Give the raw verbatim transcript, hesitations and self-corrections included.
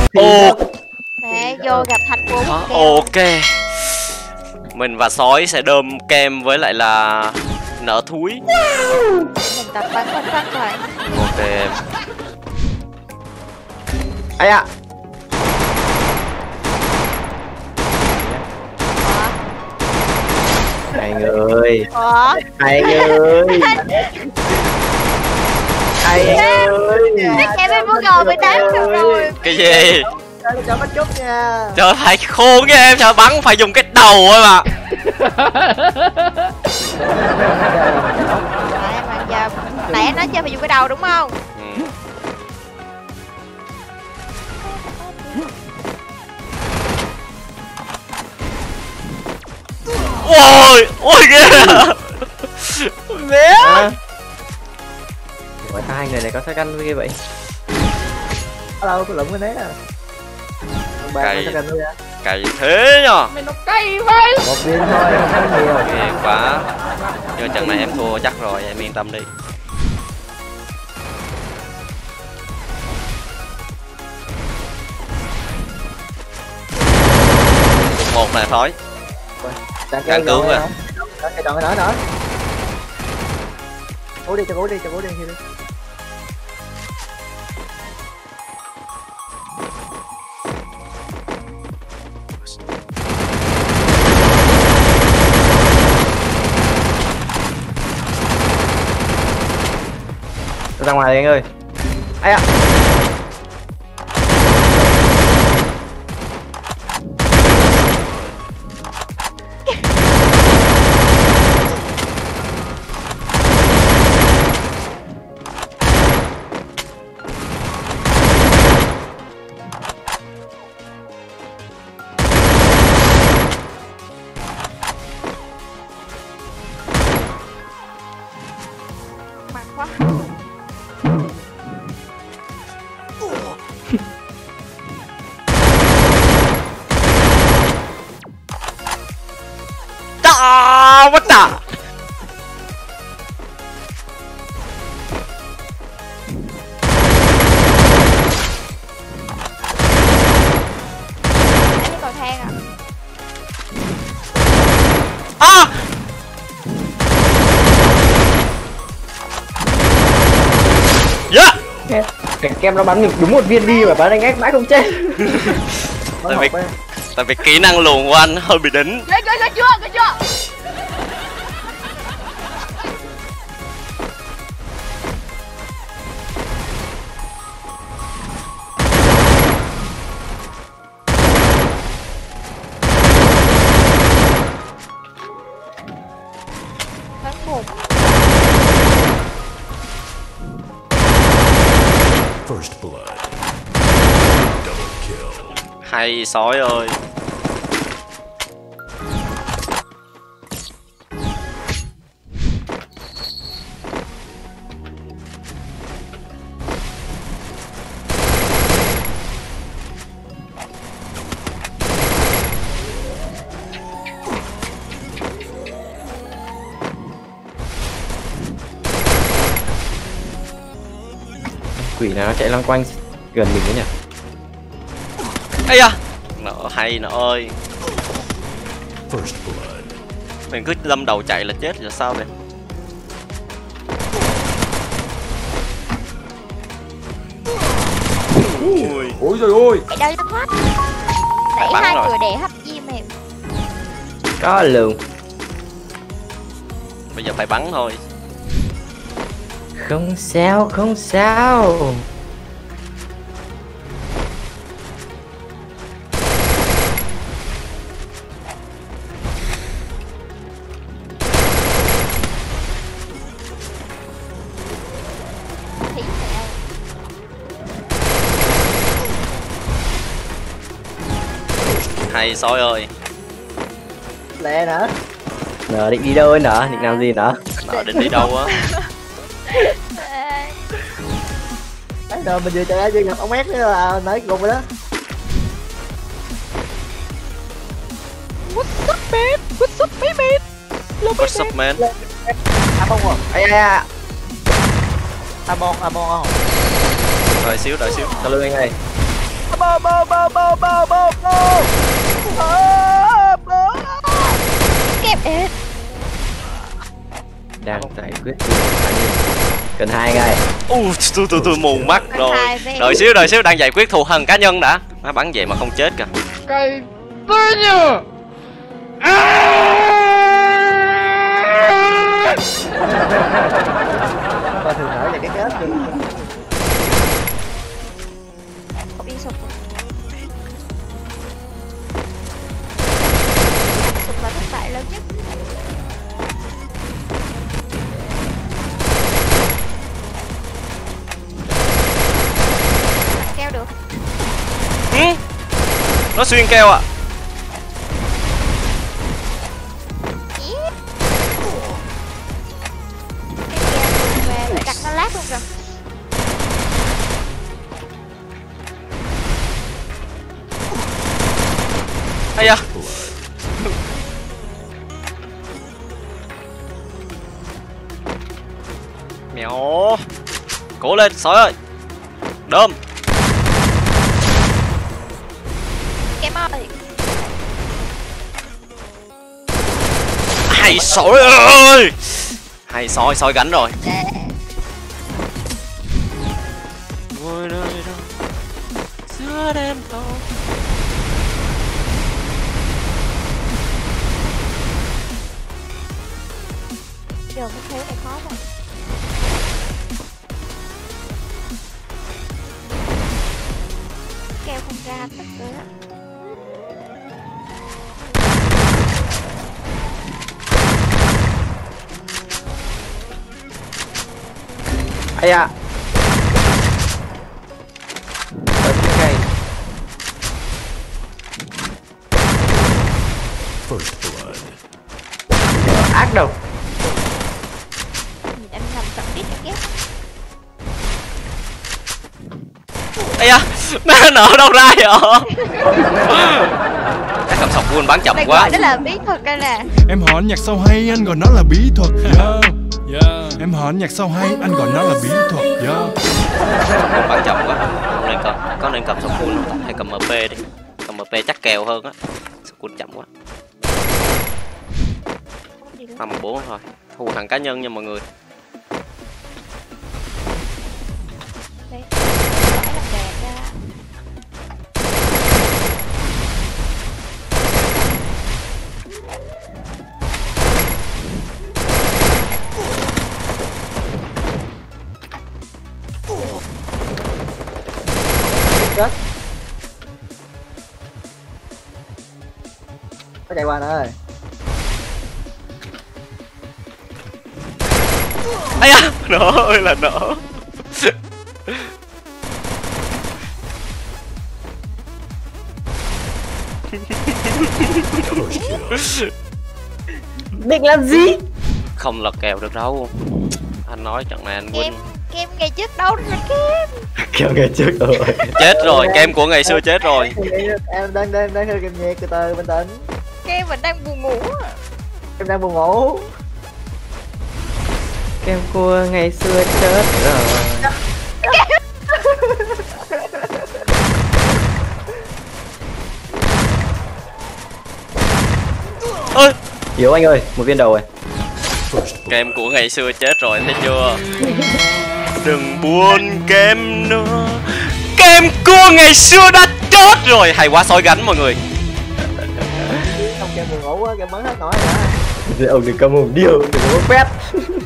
Ô. Mẹ vô gặp thạch bốn à, ok. Mình và sói sẽ đơm kem với lại là nở thúi. Mình tập bắn bắn bắn rồi. Ok. Ai ạ. Anh ơi. Ủa? Anh ơi. Anh ơi. Cái kem em mua gò mười tám được rồi. Cái gì? Cho bắt chút nha. Trời phải khôn nha em, sao bắn phải dùng cái đầu thôi mà. Đấy, mà giờ nãy em nói chơi phải dùng cái đầu đúng không? Ừ. Ôi, ôi ghê. Mẹ. Ủa hai người này có sao canh ghê vậy? Ở đâu có lụm cái đấy à? Cày, cày thế nhờ. Mày nó cay vậy. Một viên thôi, không có nhiều. Ghê quá. Nhưng mà trận này em thua chắc rồi, em yên tâm đi. Một này thôi. Càng cứu rồi. Cái đoạn đó nữa. Cố đi, cho cố đi, cho cố đi đi. Ra ngoài đi anh ơi. Ai ạ. Mặt quá. À, what the? Cái cầu thang à? À! Yeah! Cái kem nó bắn mình đúng một viên đi mà bắn anh ép mãi không chết. Tại vì tại vì kỹ năng luồn của anh hơi bị đỉnh. Ghê ghê ghê chưa? Ghê chưa? Bắn một. First blood. Double kill. Hay sói ơi. Quỷ nào nó chạy loanh quanh gần mình đấy nhỉ? Ây da, nợ hay nợ ơi. First blood. Mình cứ lâm đầu chạy là chết rồi sao vậy? Ui. Ôi trời ơi. Mày đâu cho thoát. Đẩy bắn hai rồi. người để hấp diêm em. Có luôn. Bây giờ phải bắn thôi. Không sao, không sao. Thì mẹ. Hay sói ơi. Lẹ nữa. Nợ định đi đâu ấy nợ, định làm gì nợ? Nợ định đi đâu á? Đấy rồi mình vừa chạy ra chưa gặp ông ét nữa là nãy gục rồi đó. What's up man? What's up baby? What's up man? À bông rồi. Ai ai ai. Amon, Amon không? Đợi xíu, đợi xíu. Tao lương anh ơi. bom bom bom bom bom bom bom. Kẹp ế. Đang giải quyết cần hai ngay. u tôi tôi tôi mù mắt rồi. Đợi xíu đợi xíu, đang giải quyết thù hằn cá nhân đã. Má bắn vậy mà không chết kìa. Cây tôi nhờ. Coi thường thở về cái kết đi. Không đi sụp. Sụp là thất bại lớn nhất. Keo được. Ừ? Nó xuyên keo à? Phải đặt nó lát luôn rồi. Ây da. Mèo. Cố lên sói ơi. Đơm. Kem ơi. Hay sói ơi. Hay sói, sói gánh rồi. Ngồi nơi đâu giữa đêm tối. Giờ mới thấy này khó rồi. Keo không ra tất rồi á. Ây da. Okay. First blood. Ác đâu. Nhìn anh nằm sẵn đít ghét. Ây da, nó nở đâu ra vậy? Chắc cầm sọc buôn bán chậm Mày quá. gọi đó là bí thuật đây nè. Em hỏi nhạc sao hay anh gọi nó là bí thuật. Yeah. Yeah. Em hỏi nhạc sao hay anh gọi nó là bí thuật. Yeah. Bán chậm quá. Không nên cầm, có nên cầm sọc buôn không ta? Hay cầm em pê đi. Cầm em pê chắc kèo hơn á. Sọc buôn chậm quá. Năm bốn thôi. Thù hằn cá nhân nha mọi người. Đây. Phải làm đẹp ra. Chết. Có chạy qua nữa ơi. Ây da, nở ơi là nở. Định làm gì? Không lật kèo được đâu. Anh nói trận này anh Kem, win. kem ngày trước đâu rồi kem. Kêu ngày trước rồi. Chết rồi, kem của ngày xưa chết rồi. Em đang đang đang hơi kìm nhẹ từ từ bình tĩnh. Kem vẫn đang buồn ngủ. Em đang buồn ngủ. Kem cua ngày xưa chết rồi. Ơi, Yếu anh ơi, một viên đầu rồi. kem của ngày xưa chết rồi, thấy chưa? Đừng buồn kem nữa. Kem của ngày xưa đã chết rồi. Hay quá, sói gánh mọi người. Không, kem buồn ngủ quá, kem bắn hết nổi rồi. Ông đừng cầm một điều, đừng có phép.